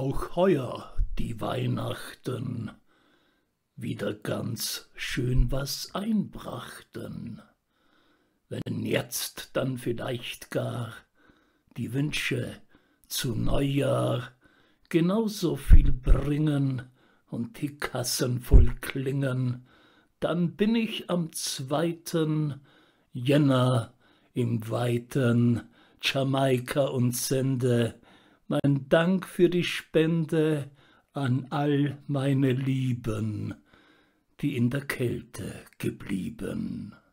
auch heuer die Weihnachten wieder ganz schön was einbrachten. Wenn jetzt dann vielleicht gar die Wünsche zu Neujahr genauso viel bringen und die Kassen voll klingen, dann bin ich am 2. Jänner im weiten Jamaika und sende mein Dank für die Spende an all meine Lieben, die in der Kälte geblieben.